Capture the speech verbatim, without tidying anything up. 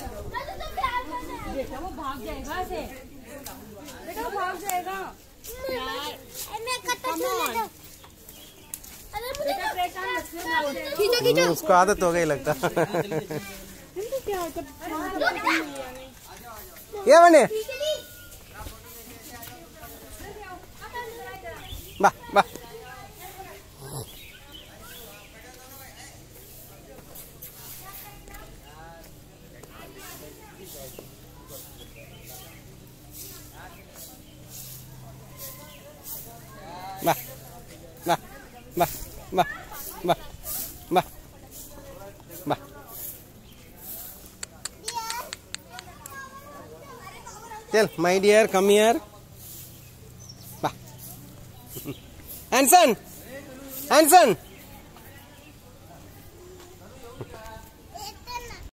बेटा वो भाग जाएगा से, बेटा वो भाग जाएगा यार। खींचो खींचो, उसको आदत हो गई लगता। ये बने बा बा Bah, bah, bah, bah, bah, bah, bah. Tell my dear, come here. Bah. Hanson, Hanson.